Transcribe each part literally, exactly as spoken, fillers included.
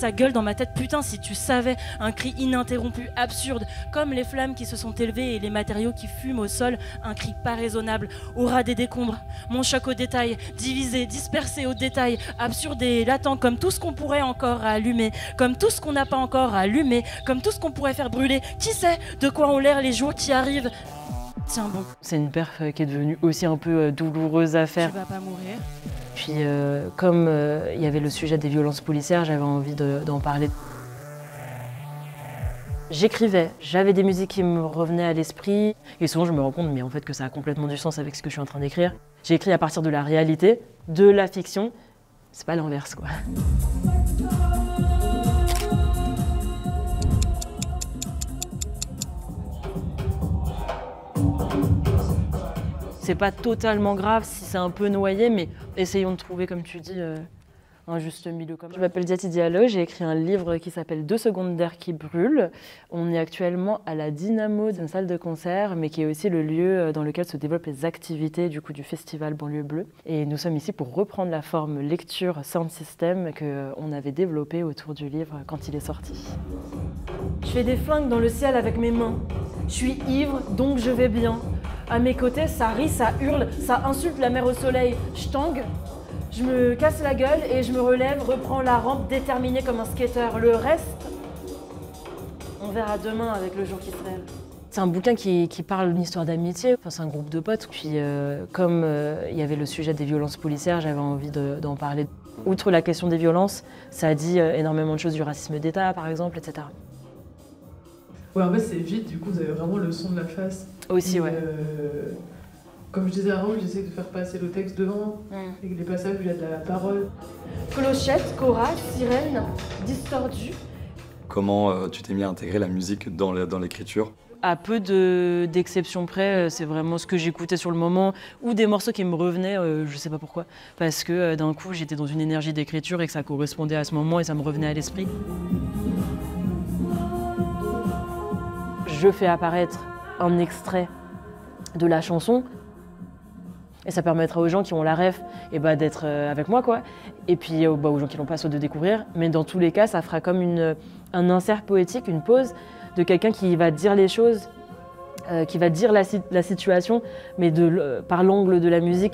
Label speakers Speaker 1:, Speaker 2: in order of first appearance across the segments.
Speaker 1: ça gueule dans ma tête, putain, si tu savais, un cri ininterrompu, absurde, comme les flammes qui se sont élevées et les matériaux qui fument au sol, un cri pas raisonnable, au ras des décombres, mon choc au détail, divisé, dispersé au détail, absurde et latent, comme tout ce qu'on pourrait encore allumer, comme tout ce qu'on n'a pas encore allumé, comme tout ce qu'on pourrait faire brûler, qui sait de quoi ont l'air les jours qui arrivent. Tiens bon.
Speaker 2: C'est une perf qui est devenue aussi un peu douloureuse à faire.
Speaker 1: Tu vas pas mourir.
Speaker 2: Puis euh, comme il euh, y avait le sujet des violences policières, j'avais envie d'en parler. J'écrivais, j'avais des musiques qui me revenaient à l'esprit, et souvent je me rends compte mais en fait que ça a complètement du sens avec ce que je suis en train d'écrire. J'ai écrit à partir de la réalité, de la fiction, c'est pas l'inverse quoi. C'est pas totalement grave si c'est un peu noyé, mais essayons de trouver, comme tu dis, euh, un juste milieu. Comme je m'appelle Diati Diallo, j'ai écrit un livre qui s'appelle Deux secondes d'air qui brûlent. On est actuellement à la Dynamo, d'une salle de concert, mais qui est aussi le lieu dans lequel se développent les activités du, coup, du festival Banlieue Bleue. Et nous sommes ici pour reprendre la forme lecture sound system qu'on avait développée autour du livre quand il est sorti. Je fais des flingues dans le ciel avec mes mains. Je suis ivre, donc je vais bien. À mes côtés, ça rit, ça hurle, ça insulte la mer au soleil. Je tangue, je me casse la gueule et je me relève, reprends la rampe déterminée comme un skater. Le reste, on verra demain avec le jour qui se lève. C'est un bouquin qui, qui parle d'une histoire d'amitié. Enfin, c'est un groupe de potes. Puis euh, comme il euh, y avait le sujet des violences policières, j'avais envie d'en parler. Outre la question des violences, ça dit euh, énormément de choses du racisme d'État, par exemple, et cetera.
Speaker 3: Ouais, en fait, c'est vite, du coup, vous avez vraiment le son de la face.
Speaker 2: Aussi,
Speaker 3: et,
Speaker 2: ouais.
Speaker 3: Euh, comme je disais avant, j'essaie de faire passer le texte devant, mm. avec les passages où il y a de la parole.
Speaker 1: Clochette, cora, sirène, distordu.
Speaker 4: Comment euh, tu t'es mis à intégrer la musique dans l'écriture?
Speaker 2: À peu d'exceptions près, c'est vraiment ce que j'écoutais sur le moment, ou des morceaux qui me revenaient, euh, je sais pas pourquoi. Parce que euh, d'un coup, j'étais dans une énergie d'écriture et que ça correspondait à ce moment et ça me revenait à l'esprit. Je fais apparaître un extrait de la chanson et ça permettra aux gens qui ont la ref et bah, d'être avec moi quoi. Et puis bah, aux gens qui l'ont pas, soit de découvrir. Mais dans tous les cas, ça fera comme une, un insert poétique, une pause de quelqu'un qui va dire les choses, euh, qui va dire la, la situation, mais de, par l'angle de la musique.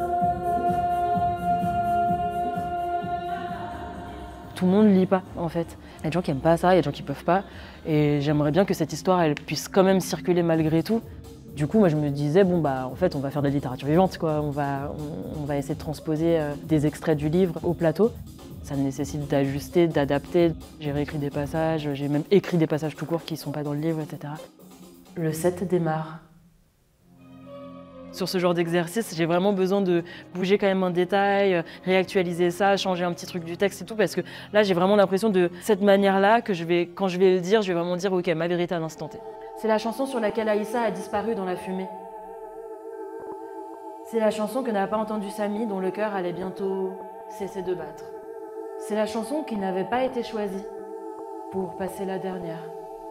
Speaker 2: Tout le monde ne lit pas en fait. Il y a des gens qui n'aiment pas ça, il y a des gens qui ne peuvent pas. Et j'aimerais bien que cette histoire, elle puisse quand même circuler malgré tout. Du coup, moi je me disais, bon bah en fait on va faire de la littérature vivante, quoi. On va, on, on va essayer de transposer euh, des extraits du livre au plateau. Ça nécessite d'ajuster, d'adapter. J'ai réécrit des passages, j'ai même écrit des passages tout courts qui ne sont pas dans le livre, et cetera. Le set démarre. Sur ce genre d'exercice, j'ai vraiment besoin de bouger quand même un détail, réactualiser ça, changer un petit truc du texte et tout, parce que là, j'ai vraiment l'impression de cette manière-là que je vais, quand je vais le dire, je vais vraiment dire, ok, ma vérité à l'instant T. C'est la chanson sur laquelle Aïssa a disparu dans la fumée. C'est la chanson que n'a pas entendue Samy, dont le cœur allait bientôt cesser de battre. C'est la chanson qui n'avait pas été choisie pour passer la dernière.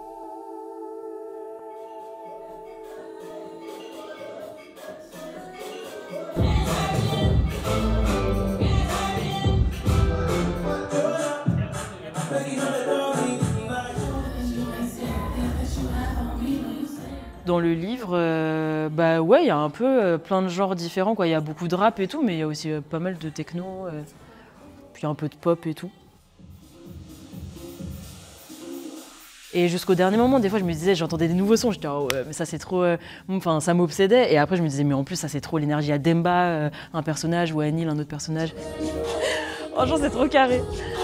Speaker 2: Dans le livre, euh, bah ouais, il y a un peu euh, plein de genres différents, quoi. Il y a beaucoup de rap et tout, mais il y a aussi euh, pas mal de techno, euh, puis un peu de pop et tout. Et jusqu'au dernier moment, des fois, je me disais, j'entendais des nouveaux sons, je disais, oh, ouais, mais ça c'est trop, euh, enfin, ça m'obsédait. Et après, je me disais, mais en plus, ça c'est trop l'énergie à Demba, euh, un personnage, ou à Anil, un autre personnage. Franchement, c'est trop carré.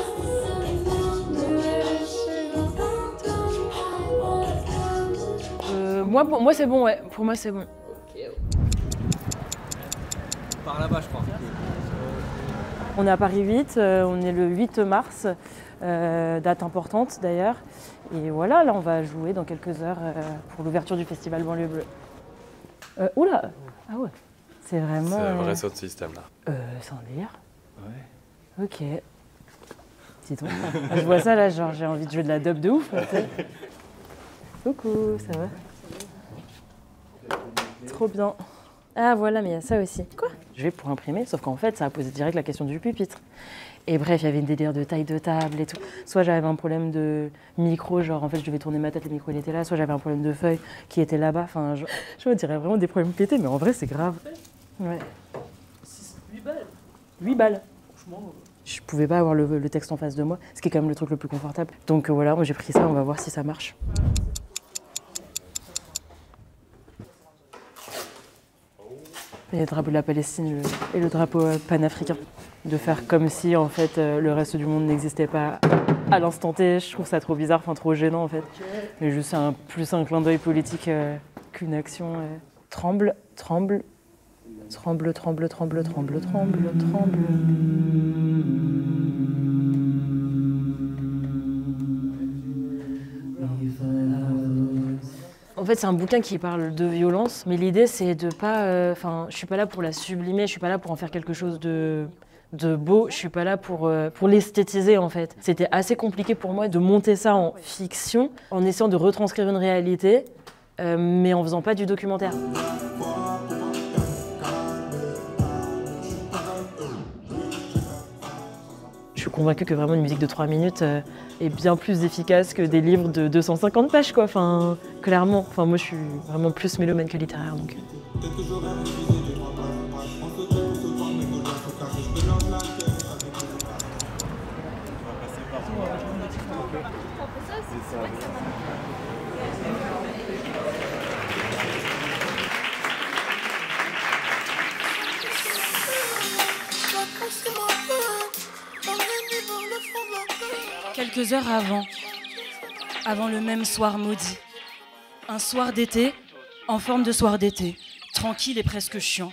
Speaker 2: Moi, moi c'est bon, ouais. Pour moi, c'est bon. Okay.
Speaker 5: Par là-bas, je crois.
Speaker 2: On est à Paris huit, euh, on est le huit mars, euh, date importante d'ailleurs. Et voilà, là, on va jouer dans quelques heures euh, pour l'ouverture du festival Banlieue Bleue. Euh, oula! Ah ouais, c'est vraiment...
Speaker 4: C'est un vrai saut de système, là.
Speaker 2: Euh, c'est un délire?
Speaker 4: Ouais.
Speaker 2: Ok. Dis donc. Je vois ça, là, genre, j'ai envie de jouer de la dub de ouf. Coucou, ça va? Trop bien. Ah voilà, mais il y a ça aussi. Quoi? Je vais pour imprimer, sauf qu'en fait, ça a posé direct la question du pupitre. Et bref, il y avait une délire de taille de table et tout. Soit j'avais un problème de micro, genre en fait je devais tourner ma tête, le micro il était là, soit j'avais un problème de feuille qui était là-bas. Enfin, je, je me dirais vraiment des problèmes pétés, mais en vrai c'est grave. Ouais.
Speaker 3: huit balles.
Speaker 2: huit balles.
Speaker 3: Franchement.
Speaker 2: Je pouvais pas avoir le, le texte en face de moi, ce qui est quand même le truc le plus confortable. Donc euh, voilà, moi j'ai pris ça, on va voir si ça marche. Et le drapeau de la Palestine le, et le drapeau euh, panafricain. De faire comme si en fait euh, le reste du monde n'existait pas à l'instant T, je trouve ça trop bizarre, enfin trop gênant en fait. Mais juste un, plus un clin d'œil politique euh, qu'une action. Euh. Tremble, tremble, tremble, tremble, tremble, tremble, tremble, tremble. En fait, c'est un bouquin qui parle de violence, mais l'idée c'est de pas. Enfin, euh, je suis pas là pour la sublimer, je suis pas là pour en faire quelque chose de. de beau, je suis pas là pour, euh, pour l'esthétiser en fait. C'était assez compliqué pour moi de monter ça en fiction, en essayant de retranscrire une réalité, euh, mais en faisant pas du documentaire. Je suis convaincue que vraiment une musique de trois minutes euh, est bien plus efficace que des livres de deux cent cinquante pages quoi, enfin, clairement. Enfin, moi je suis vraiment plus mélomane que littéraire donc.
Speaker 1: Quelques heures avant, avant le même soir maudit, un soir d'été, en forme de soir d'été, tranquille et presque chiant,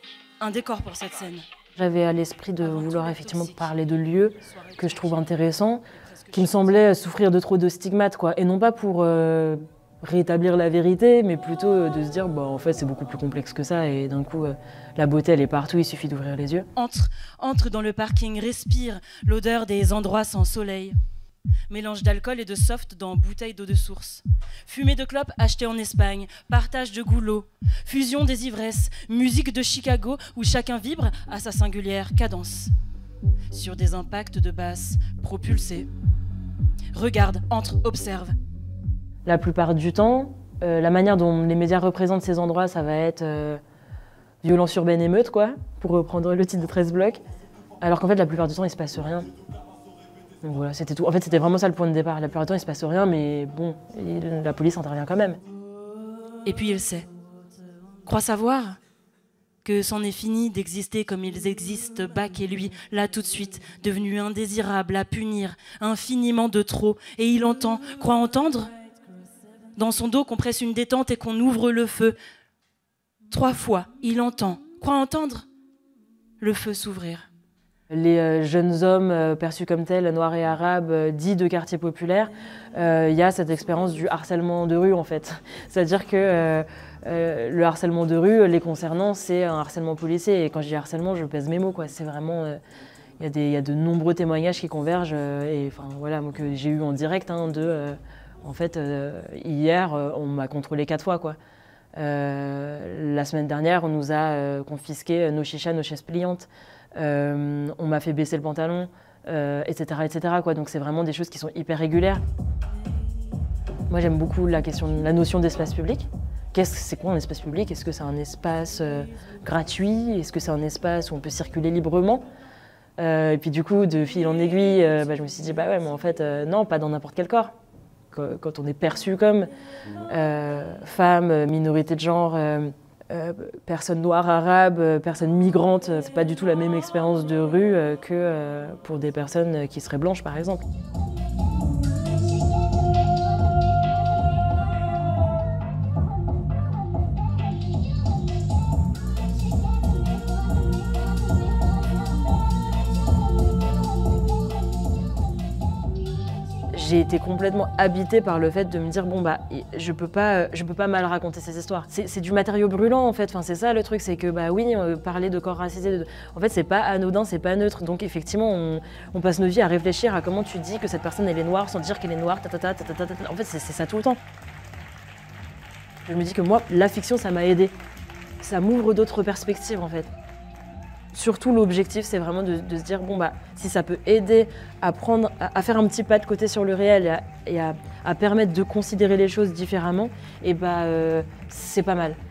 Speaker 1: un décor pour cette scène.
Speaker 2: J'avais à l'esprit de vouloir effectivement parler de lieux que je trouve intéressants, qui me semblaient souffrir de trop de stigmates, quoi. Et non pas pour euh, rétablir la vérité, mais plutôt de se dire, bah, en fait, c'est beaucoup plus complexe que ça, et d'un coup, euh, la beauté, elle est partout, il suffit d'ouvrir les yeux.
Speaker 1: Entre, entre dans le parking, respire l'odeur des endroits sans soleil. Mélange d'alcool et de soft dans bouteilles d'eau de source. Fumée de clopes achetée en Espagne, partage de goulot, fusion des ivresses, musique de Chicago où chacun vibre à sa singulière cadence. Sur des impacts de basse propulsés. Regarde, entre, observe.
Speaker 2: La plupart du temps, euh, la manière dont les médias représentent ces endroits, ça va être euh, violence urbaine émeute, quoi, pour reprendre le titre de treize blocs. Alors qu'en fait, la plupart du temps, il se passe rien. Donc voilà, c'était tout. En fait, c'était vraiment ça le point de départ. La plupart du temps, il se passe rien, mais bon, la police intervient quand même.
Speaker 1: Et puis il sait, croit savoir, que c'en est fini d'exister comme ils existent, Bach et lui, là tout de suite, devenu indésirable à punir, infiniment de trop. Et il entend, croit entendre, dans son dos qu'on presse une détente et qu'on ouvre le feu. Trois fois, il entend, croit entendre, le feu s'ouvrir.
Speaker 2: Les euh, jeunes hommes euh, perçus comme tels, noirs et arabes, euh, dits de quartier populaire, il euh, y a cette expérience du harcèlement de rue en fait. C'est-à-dire que euh, euh, le harcèlement de rue, les concernant, c'est un harcèlement policier. Et quand je dis harcèlement, je pèse mes mots, quoi. C'est vraiment, il euh, y, y a de nombreux témoignages qui convergent. Euh, et enfin voilà, moi, que j'ai eu en direct, hein, de, euh, en fait, euh, hier, euh, on m'a contrôlé quatre fois, quoi. Euh, la semaine dernière, on nous a euh, confisqué nos chichas, nos chaises pliantes. Euh, on m'a fait baisser le pantalon, euh, et cetera, et cetera quoi. Donc c'est vraiment des choses qui sont hyper régulières. Moi j'aime beaucoup la question, la notion d'espace public. Qu'est-ce que c'est quoi un espace public? Est-ce que c'est un espace euh, gratuit? Est-ce que c'est un espace où on peut circuler librement? euh, Et puis du coup, de fil en aiguille, euh, bah, je me suis dit bah ouais, mais en fait euh, non, pas dans n'importe quel corps. Quand on est perçu comme euh, femme, minorité de genre, euh, Euh, personnes noires, arabes, euh, personnes migrantes, euh, c'est pas du tout la même expérience de rue euh, que euh, pour des personnes qui seraient blanches par exemple. J'ai été complètement habitée par le fait de me dire bon bah je peux pas, je peux pas mal raconter ces histoires. C'est du matériau brûlant en fait. Enfin c'est ça le truc, c'est que bah oui, euh, parler de corps racisés, de... en fait c'est pas anodin, c'est pas neutre. Donc effectivement on, on passe nos vies à réfléchir à comment tu dis que cette personne elle est noire sans dire qu'elle est noire. Ta, ta, ta, ta, ta, ta, ta. En fait c'est ça tout le temps. Je me dis que moi la fiction ça m'a aidée. ça m'ouvre d'autres perspectives en fait. Surtout l'objectif, c'est vraiment de, de se dire, bon bah, si ça peut aider à, prendre, à, à faire un petit pas de côté sur le réel et à, et à, à permettre de considérer les choses différemment, et bah, euh, c'est pas mal.